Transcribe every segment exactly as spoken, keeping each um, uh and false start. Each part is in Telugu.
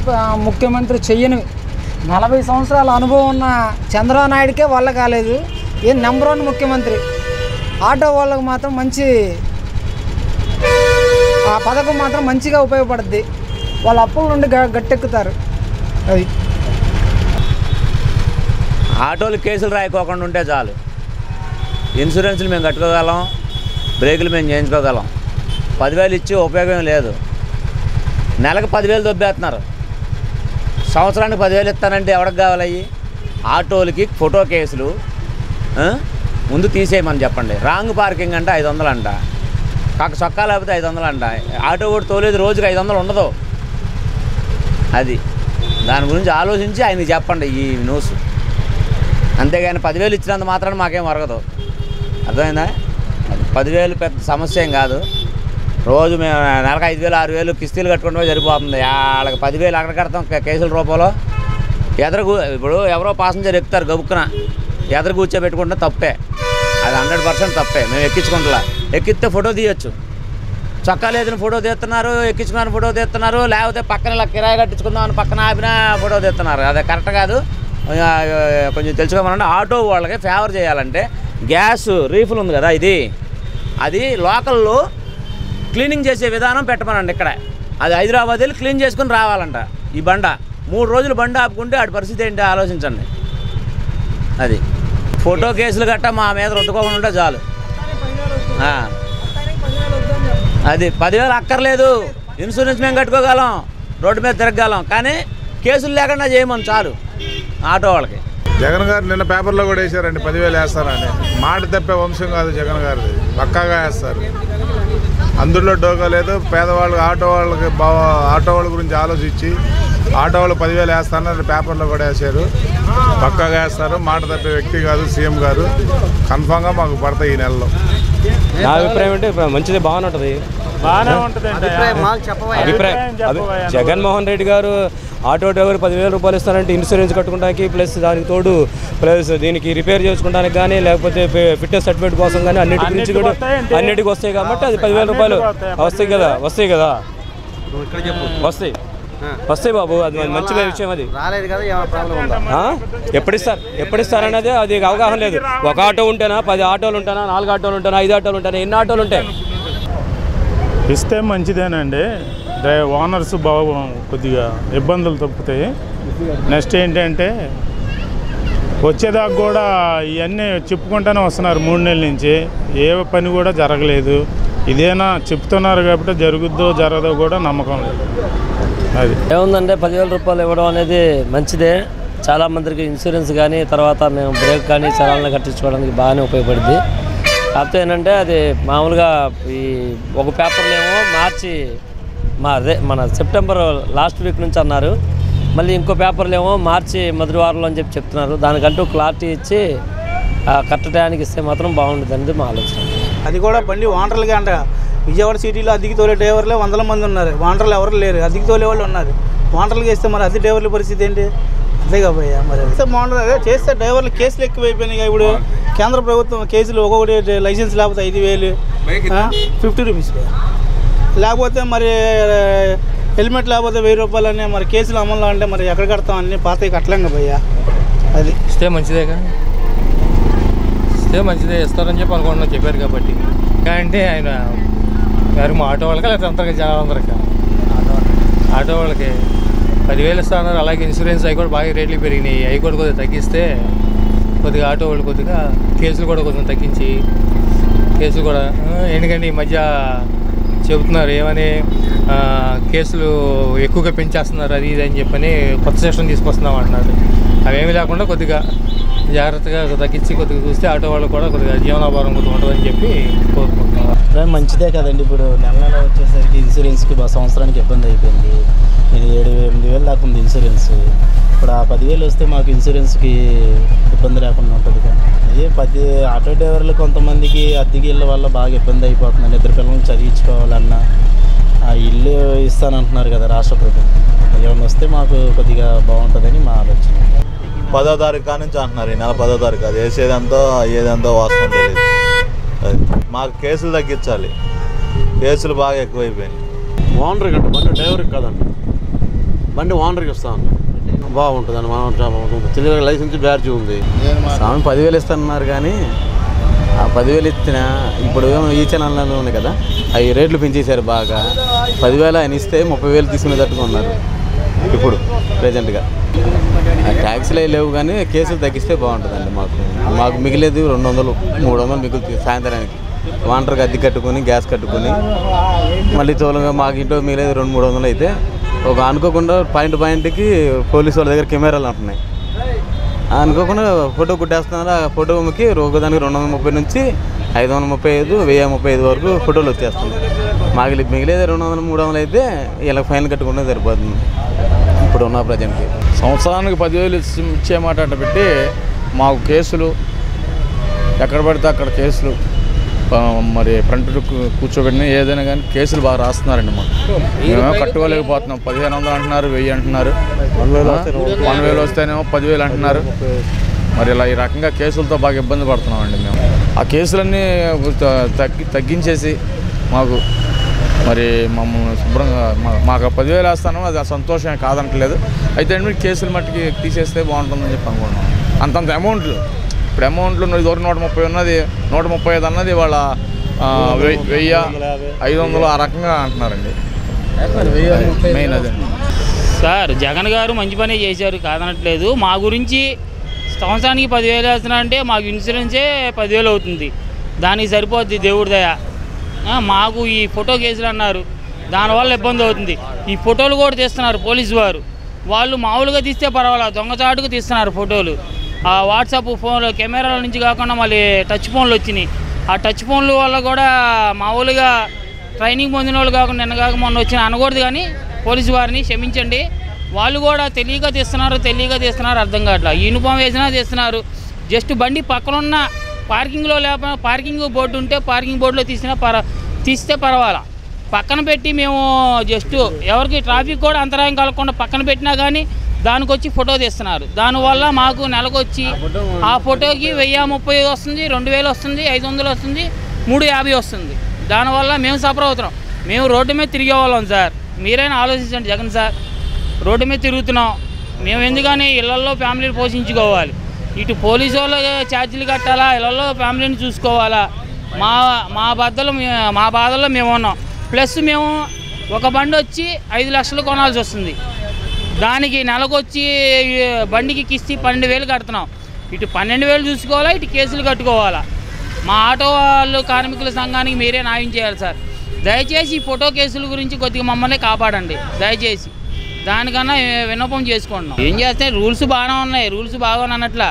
ముఖ్యమంత్రి చెయ్యని నలభై సంవత్సరాల అనుభవం ఉన్న చంద్రబాబు నాయుడికే వల్ల కాలేదు. ఏ నెంబర్ వన్ ముఖ్యమంత్రి. ఆటో వాళ్ళకు మాత్రం మంచి ఆ పథకం మాత్రం మంచిగా ఉపయోగపడుద్ది. వాళ్ళ అప్పుల నుండి గట్టెక్కుతారు. అది ఆటోలు కేసులు రాయకోకుండా ఉంటే చాలు. ఇన్సూరెన్స్లు మేము కట్టుకోగలం, బ్రేకులు మేము చేయించుకోగలం. పదివేలు ఇచ్చి ఉపయోగం లేదు. నెలకు పదివేలు దొబ్బేస్తున్నారు. సంవత్సరానికి పదివేలు ఇస్తానంటే ఎవరికి కావాలి అయ్యి? ఆటోలకి ఫోటో కేసులు ముందు తీసేయమని చెప్పండి. రాంగ్ పార్కింగ్ అంటే ఐదు వందలు అంట, కాక చొక్కా లేకపోతే ఐదు వందలు అంట. ఆటో కూడా తోలేదు, రోజుకి ఐదు వందలు ఉండదు. అది దాని గురించి ఆలోచించి ఆయనకి చెప్పండి ఈ న్యూస్. అంతేగాని పదివేలు ఇచ్చినంత మాత్రాన మాకేం వరగదు. అర్థమైందా? పదివేలు పెద్ద సమస్య ఏం కాదు. రోజు మేము నెలకు ఐదు వేలు ఆరు వేలు కిస్తీలు కట్టుకుంటే సరిపోతుంది. వాళ్ళకి పదివేలు అక్కడ కడతాం కేసుల రూపంలో. ఎదురు ఇప్పుడు ఎవరో పాసెంజర్ ఎక్కుతారు, గబుక్కున ఎదురు కూర్చోబెట్టుకుంటే తప్పే. అది హండ్రెడ్ పర్సెంట్ తప్పే. మేము ఎక్కించుకుంటా. ఎక్కిస్తే ఫోటో తీయచ్చు. చొక్కా లేదని ఫోటో తీస్తున్నారు, ఎక్కించుకున్నాను ఫోటో తీస్తున్నారు. లేకపోతే పక్కన ఇలా కిరాయి కట్టించుకుందామని పక్కన ఆపినా ఫోటో తీస్తున్నారు. అది కరెక్ట్ కాదు. కొంచెం తెలుసుకోమనండి. ఆటో వాళ్ళకి ఫేవర్ చేయాలంటే గ్యాస్ రీఫిల్ ఉంది కదా, ఇది అది లోకల్లో క్లీనింగ్ చేసే విధానం పెట్టమనండి. ఇక్కడ అది హైదరాబాద్ వెళ్ళి క్లీన్ చేసుకుని రావాలంట. ఈ బండ మూడు రోజులు బండ ఆపుకుంటే ఆడి పరిస్థితి ఏంటి ఆలోచించండి. అది ఫోటో కేసులు గట్ట మా మీద రుద్దుకోకుండా ఉంటే చాలు. అది పదివేలు అక్కర్లేదు. ఇన్సూరెన్స్ మేము కట్టుకోగలం, రోడ్డు మీద తిరగగలం. కానీ కేసులు లేకుండా చేయమని చాలు ఆటో వాళ్ళకి. జగన్ గారు నిన్న పేపర్లో కూడా వేశారండి పదివేలు వేస్తారని. మాట తప్పే వంశం కాదు జగన్ గారిది, పక్కాగా వేస్తారు. అందులో డోగా లేదు. పేదవాళ్ళు ఆటో వాళ్ళకి బాగా ఆటో వాళ్ళ గురించి ఆలోచించి ఆటో వాళ్ళు పదివేలు వేస్తారని పేపర్లో కూడా వేశారు. పక్కాగా వేస్తారు. మాట తప్పే వ్యక్తి కాదు సీఎం గారు. కన్ఫామ్గా మాకు పడతాయి ఈ నెలలో. నా అభిప్రాయం అంటే మంచిది, బాగానే ఉంటుంది. బాగానే ఉంటుంది అభిప్రాయం. జగన్మోహన్ రెడ్డి గారు ఆటో డ్రైవర్ పదివేల రూపాయలు ఇస్తారంటే ఇన్సూరెన్స్ కట్టుకోవడానికి, ప్లస్ దానికి తోడు ప్లస్ దీనికి రిపేర్ చేసుకోవడానికి కానీ, లేకపోతే ఫిట్నెస్ సర్టిఫికేట్ కోసం కానీ అన్నిటి గురించి కూడా అన్నిటికి వస్తాయి. కాబట్టి అది పదివేల రూపాయలు వస్తాయి కదా, వస్తాయి కదా, వస్తాయి వస్తాయి బాబు. అది మంచి విషయం. అది ఎప్పుడు ఇస్తారు ఎప్పుడు ఇస్తారనేది అది అవగాహన లేదు. ఒక ఆటో ఉంటేనా, పది ఆటోలు ఉంటానా, నాలుగు ఆటోలు ఉంటానా, ఐదు ఆటోలు ఉంటానా, ఎన్ని ఆటోలు ఉంటాయి? ఇస్తే మంచిదేనండి. డ్రైవర్ ఓనర్స్ బాగా కొద్దిగా ఇబ్బందులు తప్పుతాయి. నెక్స్ట్ ఏంటంటే వచ్చేదాకా కూడా ఇవన్నీ చెప్పుకుంటూనే వస్తున్నారు మూడు నెలల నుంచి. ఏ పని కూడా జరగలేదు. ఇదేనా చెప్తున్నారు కాబట్టి జరుగుద్దో జరగదో కూడా నమ్మకం లేదు. అది ఏముందంటే పదివేల రూపాయలు ఇవ్వడం అనేది మంచిదే. చాలామందికి ఇన్సూరెన్స్ కానీ, తర్వాత మేము బ్రేక్ కానీ చలాలను కట్టించుకోవడానికి బాగానే ఉపయోగపడుద్ది. కాకపోతే ఏంటంటే అది మామూలుగా ఈ ఒక పేపర్లో ఏమో మార్చి మా అదే మన సెప్టెంబర్ లాస్ట్ వీక్ నుంచి అన్నారు. మళ్ళీ ఇంకో పేపర్లో ఏమో మార్చి మొదటి వారంలో అని చెప్పి చెప్తున్నారు. దానికంటూ క్లారిటీ ఇచ్చి కరెక్ట్ టైంకి ఇస్తే మాత్రం బాగుంటుంది అనేది మా ఆలోచన. అది కూడా బండి వాంటర్లుగా అంట. విజయవాడ సిటీలో అద్దెకి తోలే డ్రైవర్లే వందల మంది ఉన్నారు. వాంటర్లు ఎవరు లేరు, అద్దెకి తోలే వాళ్ళు ఉన్నారు. వాంటర్లుగా ఇస్తే మరి అద్దె డ్రైవర్ల పరిస్థితి ఏంటి? అంతే కాబోయా మరి బాగుంటుంది. అదే చేస్తే డ్రైవర్లు కేసులు ఎక్కువైపోయినాయి. ఇప్పుడు కేంద్ర ప్రభుత్వం కేసులు ఒక్కొక్కటి లైసెన్స్ లేకపోతే ఐదు వేలు ఫిఫ్టీ రూపీస్, లేకపోతే మరి హెల్మెట్ లేకపోతే వెయ్యి రూపాయలు అని మరి కేసులు అమల్లో అంటే మరి ఎక్కడ కడతాం? అన్నీ పాతవి కట్టలేం కాబోయా. అది ఇస్తే మంచిదేగా, ఇస్తే మంచిదే ఇస్తారని చెప్పి అనుకుంటున్నాం, చెప్పారు కాబట్టి. అంటే ఆయన గారు మా ఆటో వాళ్ళకి లేకపోతే అంతగా జనాలందరికీ ఆటో వాళ్ళకి పదివేలు ఇస్తున్నారు. అలాగే ఇన్సూరెన్స్ అవి కూడా బాగా రేట్లు పెరిగినాయి. అవి కూడా కొద్దిగా తగ్గిస్తే కొద్దిగా ఆటో వాళ్ళు కొద్దిగా కేసులు కూడా కొంచెం తగ్గించి కేసులు కూడా ఎందుకంటే ఈ మధ్య చెబుతున్నారు ఏమని కేసులు ఎక్కువగా పెంచేస్తున్నారు అది ఇది అని చెప్పని కొత్త సెక్షన్ తీసుకొస్తున్నాం అంటున్నారు. అవేమీ లేకుండా కొద్దిగా జాగ్రత్తగా తగ్గించి కొద్దిగా చూస్తే ఆటో వాళ్ళు కూడా కొద్దిగా జీవనాభారం కొద్దిగా ఉంటుందని చెప్పి కోరుకుంటున్నాం. మంచిదే కదండి. ఇప్పుడు నెల నెల వచ్చేసరికి ఇన్సూరెన్స్కి సంవత్సరానికి ఇబ్బంది అయిపోయింది. ఇది ఏడు ఎనిమిది వేలు దాకా ఉంది ఇన్సూరెన్స్. ఇప్పుడు ఆ పదివేలు వస్తే మాకు ఇన్సూరెన్స్కి ఇబ్బంది లేకుండా ఉంటుంది. అదే పది ఆటో డ్రైవర్లు కొంతమందికి అద్దెకి ఇళ్ళ వల్ల బాగా ఇబ్బంది అయిపోతుందండి. ఇద్దరు పిల్లల్ని చదివించుకోవాలన్నా ఆ ఇల్లు ఇస్తానంటున్నారు కదా రాష్ట్ర ప్రభుత్వం. ఏమైనా వస్తే మాకు కొద్దిగా బాగుంటుందని మా ఆలోచన. పదో తారీఖు కాడ నుంచి అంటున్నారు. ఈ నెల పదో తారీఖు అది వేసేదంతో అయ్యేదంతో వాస్తవం తెలియదు. అది మాకు కేసులు తగ్గించాలి. కేసులు బాగా ఎక్కువైపోయినాయి. ఓనర్ కంటే బండి డ్రైవర్కి కాదండి. బండి ఓనర్కి ఇస్తాను బాగుంటుందండి. మనం తెలియని లైసెన్స్ బ్యాడ్జ్ ఉంది. స్వామి పదివేలు ఇస్తానన్నారు కానీ ఆ పదివేలు ఇచ్చిన ఇప్పుడు ఈ ఛానల్లో ఉన్నాయి కదా అవి రేట్లు పెంచేశారు బాగా. పదివేలు ఆయన ఇస్తే ముప్పై వేలు తీసుకునేటట్టుగా ఉన్నారు ఇప్పుడు ప్రజెంట్గా. ట్యాక్సీలు అవి లేవు కానీ కేసులు తగ్గిస్తే బాగుంటుందండి. మాకు మాకు మిగిలేదు రెండు వందలు మూడు వందలు మిగులుతుంది సాయంత్రానికి. వాంటర్కి అద్దె కట్టుకొని గ్యాస్ కట్టుకొని మళ్ళీ తోలుగా మాకు ఇంట్లో మిగిలేదు రెండు మూడు వందలు అయితే ఒక అనుకోకుండా పాయింట్ పాయింట్కి పోలీసు వాళ్ళ దగ్గర కెమెరాలు ఉంటున్నాయి. అనుకోకుండా ఫోటో కుట్టేస్తున్నారు. ఆ ఫోటోకి ఒకదానికి రెండు వందల ముప్పై నుంచి ఐదు వందల ముప్పై ఐదు వెయ్యి ముప్పై ఐదు వరకు ఫోటోలు వచ్చేస్తున్నాయి. మాకు మిగిలేదు రెండు వందలు మూడు వందలు అయితే ఇలా ఫైన్ కట్టుకుంటే సరిపోతుంది ఇప్పుడు ఉన్న ప్రజెంట్కి. సంవత్సరానికి పదివేలు ఇచ్చే మాట అట్ట పెట్టి మాకు కేసులు ఎక్కడ పడితే అక్కడ కేసులు మరి ఫ్రంట్ కూర్చోబెట్టిన ఏదైనా కానీ కేసులు బాగా రాస్తున్నారండి. మాకు మేమేమో కట్టుకోలేకపోతున్నాం. పదిహేను వందలు అంటున్నారు, వెయ్యి అంటున్నారు, వన్ వేలు వస్తేనేమో పదివేలు అంటున్నారు. మరి ఇలా ఈ రకంగా కేసులతో బాగా ఇబ్బంది పడుతున్నామండి మేము. ఆ కేసులన్నీ తగ్గి తగ్గించేసి మాకు మరి మమ్మల్ని శుభ్రంగా మాకు పదివేలు వేస్తాను అది సంతోషమే కాదనట్లేదు. అయితే మీరు కేసులు మట్టికి తీసేస్తే బాగుంటుందని చెప్పి అనుకుంటున్నాం. అంతంత అమౌంట్లు ఇప్పుడు అమౌంట్లు ఇదివరకు నూట ముప్పై ఉన్నది నూట ముప్పై ఐదు అన్నది వాళ్ళ వెయ్యి ఐదు వందలు ఆ రకంగా అంటున్నారండి. మెయిన్ అదండి సార్. జగన్ గారు మంచి పనే చేశారు కాదనట్లేదు. మా గురించి సంవత్సరానికి పదివేలు వేస్తున్నారంటే మాకు ఇన్సూరెన్సే పదివేలు అవుతుంది. దానికి సరిపోద్ది దేవుడి దయ. మాకు ఈ ఫోటో కేసులు అన్నారు దానివల్ల ఇబ్బంది అవుతుంది. ఈ ఫోటోలు కూడా తీస్తున్నారు పోలీసు వారు. వాళ్ళు మామూలుగా తీస్తే పర్వాలేదు, దొంగచాటుకు తీస్తున్నారు ఫోటోలు. ఆ వాట్సాప్ ఫోన్లో కెమెరాల నుంచి కాకుండా మళ్ళీ టచ్ ఫోన్లు వచ్చినాయి. ఆ టచ్ ఫోన్ల వల్ల కూడా మామూలుగా ట్రైనింగ్ పొందిన వాళ్ళు కాకుండా నిన్న కాక మొన్న వచ్చిన అనకూడదు. కానీ పోలీసు వారిని క్షమించండి. వాళ్ళు కూడా తెలియక తీస్తున్నారు తెలియక తీస్తున్నారు అర్థం కావట్లా. యూనిఫామ్ వేసినా తీస్తున్నారు. జస్ట్ బండి పక్కనున్న పార్కింగ్లో లేకపోతే పార్కింగ్ బోర్డు ఉంటే పార్కింగ్ బోర్డులో తీసినా పర తీస్తే పర్వాలా. పక్కన పెట్టి మేము జస్ట్ ఎవరికి ట్రాఫిక్ కూడా అంతరాయం కలగకుండా పక్కన పెట్టినా కానీ దానికి వచ్చి ఫోటో తీస్తున్నారు. దానివల్ల మాకు నెలకొచ్చి ఆ ఫోటోకి వెయ్యి ముప్పై వస్తుంది, రెండు వేలు వస్తుంది, ఐదు వందలు వస్తుంది, మూడు యాభై వస్తుంది. దానివల్ల మేము సఫర్ అవుతున్నాం. మేము రోడ్డు మీద తిరిగే వాళ్ళం సార్. మీరైనా ఆలోచించండి జగన్ సార్. రోడ్డు మీద తిరుగుతున్నాం మేము. ఎందుకని ఇళ్లలో ఫ్యామిలీని పోషించుకోవాలి. ఇటు పోలీసు వాళ్ళ ఛార్జీలు కట్టాలా, ఇళ్లలో ఫ్యామిలీని చూసుకోవాలా. మా మా బాధలు మా బాధల్లో మేము ఉన్నాం. ప్లస్ మేము ఒక బండి వచ్చి ఐదు లక్షలు కొనాల్సి వస్తుంది. దానికి నెలకొచ్చి బండికి కిస్తీ పన్నెండు వేలు కడుతున్నాం. ఇటు పన్నెండు వేలు చూసుకోవాలా, ఇటు కేసులు కట్టుకోవాలా. మా ఆటో వాళ్ళు కార్మికుల సంఘానికి మీరే న్యాయం చేయాలి సార్. దయచేసి ఈ ఫోటో కేసుల గురించి కొద్దిగా మమ్మల్ని కాపాడండి దయచేసి. దానికన్నా విన్నపం చేసుకుంటున్నాం. ఏం చేస్తే రూల్స్ బాగానే ఉన్నాయి, రూల్స్ బాగానే అన్నట్లా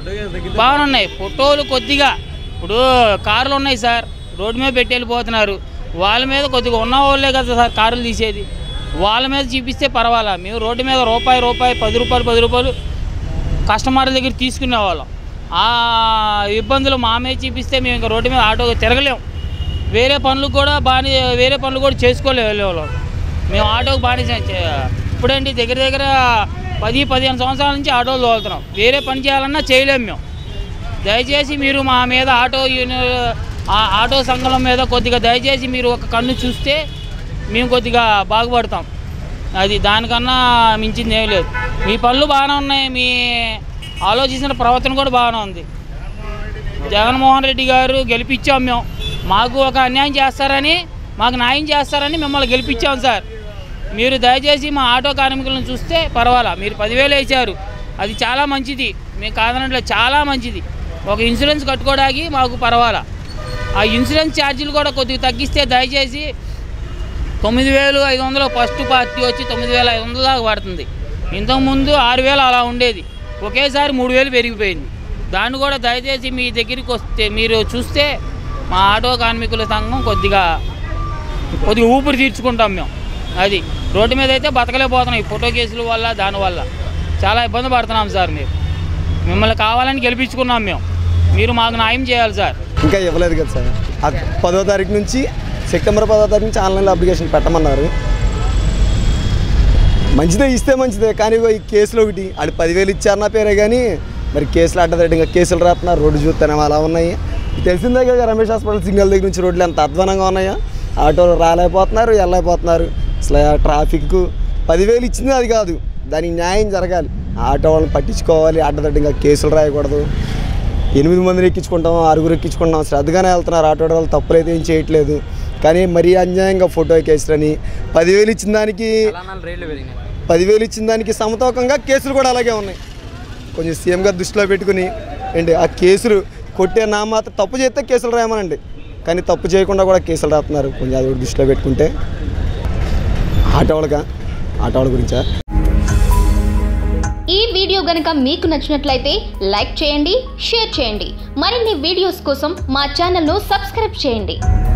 బాగానే ఉన్నాయి. ఫోటోలు కొద్దిగా ఇప్పుడు కార్లు ఉన్నాయి సార్, రోడ్డు మీద పెట్టి వెళ్ళిపోతున్నారు. వాళ్ళ మీద కొద్దిగా ఉన్న వాళ్ళే కదా సార్ కార్లు తీసేది. వాళ్ళ మీద చూపిస్తే పర్వాలా. మేము రోడ్డు మీద రూపాయి రూపాయి పది రూపాయలు పది రూపాయలు కస్టమర్ల దగ్గర తీసుకునే వాళ్ళం. ఆ ఇబ్బందులు మా మీద చూపిస్తే మేము ఇంకా రోడ్డు మీద ఆటో తిరగలేము. వేరే పనులు కూడా బాగా వేరే పనులు కూడా చేసుకోలేము వెళ్ళేవాళ్ళం. మేము ఆటోకి బాగా ఇప్పుడేంటి దగ్గర దగ్గర పది పదిహేను సంవత్సరాల నుంచి ఆటోలు తోలుతున్నాం. వేరే పని చేయాలన్నా చేయలేము మేము. దయచేసి మీరు మా మీద ఆటో ఆటో సంఘం మీద కొద్దిగా దయచేసి మీరు ఒక కన్ను చూస్తే మేము కొద్దిగా బాగుపడతాం. అది దానికన్నా మించింది ఏం లేదు. మీ పనులు బాగానే ఉన్నాయి, మీ ఆలోచించిన ప్రవర్తన కూడా బాగానే ఉంది. జగన్మోహన్ రెడ్డి గారు గెలిపించాం మేము. మాకు ఒక అన్యాయం చేస్తారని మాకు న్యాయం చేస్తారని మిమ్మల్ని గెలిపించాం సార్. మీరు దయచేసి మా ఆటో కార్మికులను చూస్తే పర్వాలా. మీరు పదివేలు వేసారు, అది చాలా మంచిది. మేము కాదనట్లేదు, చాలా మంచిది. ఒక ఇన్సూరెన్స్ కట్టుకోవడానికి మాకు పర్వాలా. ఆ ఇన్సూరెన్స్ ఛార్జీలు కూడా కొద్దిగా తగ్గిస్తే దయచేసి తొమ్మిది వేలు ఐదు వందలు ఫస్ట్ పార్టీ వచ్చి తొమ్మిది వేల ఐదు వందల దాకా పడుతుంది. ఇంతకుముందు ఆరు వేలు అలా ఉండేది, ఒకేసారి మూడు వేలు పెరిగిపోయింది. దాన్ని కూడా దయచేసి మీ దగ్గరికి వస్తే మీరు చూస్తే మా ఆటో కార్మికుల సంఘం కొద్దిగా కొద్దిగా ఊపిరి తీర్చుకుంటాం మేము. అది రోడ్డు మీద అయితే బతకలేకపోతున్నాం ఈ ఫోటో కేసుల వల్ల. దానివల్ల చాలా ఇబ్బంది పడుతున్నాం సార్. మీరు మిమ్మల్ని కావాలని గెలిపించుకున్నాం మేము. మీరు మాకు న్యాయం చేయాలి సార్. ఇంకా ఇవ్వలేదు కదా సార్. పదో తారీఖు నుంచి సెప్టెంబర్ పదో తారీఖు నుంచి ఆన్లైన్లో అప్లికేషన్ పెట్టమన్నారు. మంచిదే, ఇస్తే మంచిదే. కానీ ఈ కేసులు ఒకటి ఆడు పదివేలు ఇచ్చారు నా పేరే కానీ మరి కేసులు అడ్డదడ్డి ఇంకా కేసులు రాస్తున్నారు. రోడ్డు చూస్తేనేమో అలా ఉన్నాయి. తెలిసిందే కదా రమేష్ హాస్పిటల్ సిగ్నల్ దగ్గర నుంచి రోడ్లు ఎంత అధ్వానంగా ఉన్నాయో. ఆటోలు రాలేకపోతున్నారు, వెళ్ళలేకపోతున్నారు. అసలు ట్రాఫిక్ పదివేలు ఇచ్చింది అది కాదు, దానికి న్యాయం జరగాలి. ఆటో వాళ్ళని పట్టించుకోవాలి, అడ్డదడ్డంగా కేసులు రాయకూడదు. ఎనిమిది మందిని ఎక్కించుకుంటాం, ఆరుగురు ఎక్కించుకుంటాం, శ్రద్ధగానే వెళ్తున్నారు. ఆటో వాళ్ళు తప్పులైతే ఏం చేయట్లేదు. కానీ మరీ అన్యాయంగా ఫోటో కేసులని పదివేలు ఇచ్చిన దానికి పదివేలు ఇచ్చిన దానికి సమతూకంగా కేసులు కూడా అలాగే ఉన్నాయి. కొంచెం సీఎం గారు దృష్టిలో పెట్టుకుని ఏంటి ఆ కేసులు కొట్టే నా మాత్రం తప్పు చేస్తే కేసులు రాయమనండి, కానీ తప్పు చేయకుండా కూడా కేసులు రాస్తున్నారు. కొంచెం అది కూడా దృష్టిలో పెట్టుకుంటే ఆటో వాళ్ళగా ఆటో వాళ్ళ గురించా. ఈ వీడియో గనుక మీకు నచ్చినట్లయితే లైక్ చేయండి, షేర్ చేయండి. మరిన్ని వీడియోస్ కోసం మా ఛానల్ను సబ్స్క్రైబ్ చేయండి.